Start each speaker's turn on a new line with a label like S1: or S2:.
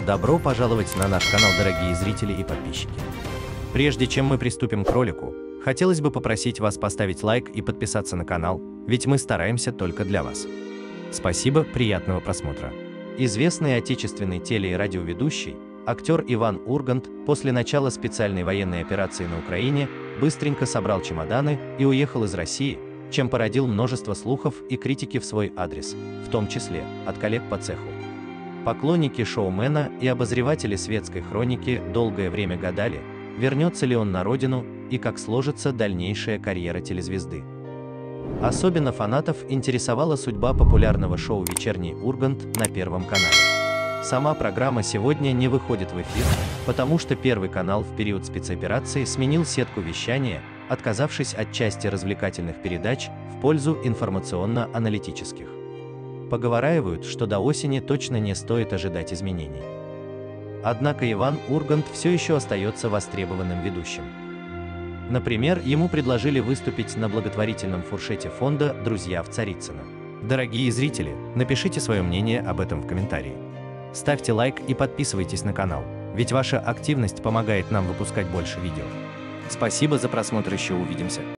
S1: Добро пожаловать на наш канал, дорогие зрители и подписчики. Прежде чем мы приступим к ролику, хотелось бы попросить вас поставить лайк и подписаться на канал, ведь мы стараемся только для вас. Спасибо, приятного просмотра. Известный отечественный теле- и радиоведущий, актер Иван Ургант после начала специальной военной операции на Украине быстренько собрал чемоданы и уехал из России, чем породил множество слухов и критики в свой адрес, в том числе от коллег по цеху. Поклонники шоумена и обозреватели светской хроники долгое время гадали, вернется ли он на родину и как сложится дальнейшая карьера телезвезды. Особенно фанатов интересовала судьба популярного шоу «Вечерний Ургант» на Первом канале. Сама программа сегодня не выходит в эфир, потому что Первый канал в период спецоперации сменил сетку вещания, отказавшись от части развлекательных передач в пользу информационно-аналитических. Поговаривают, что до осени точно не стоит ожидать изменений. Однако Иван Ургант все еще остается востребованным ведущим. Например, ему предложили выступить на благотворительном фуршете фонда «Друзья в Царицыно». Дорогие зрители, напишите свое мнение об этом в комментарии. Ставьте лайк и подписывайтесь на канал, ведь ваша активность помогает нам выпускать больше видео. Спасибо за просмотр, еще увидимся.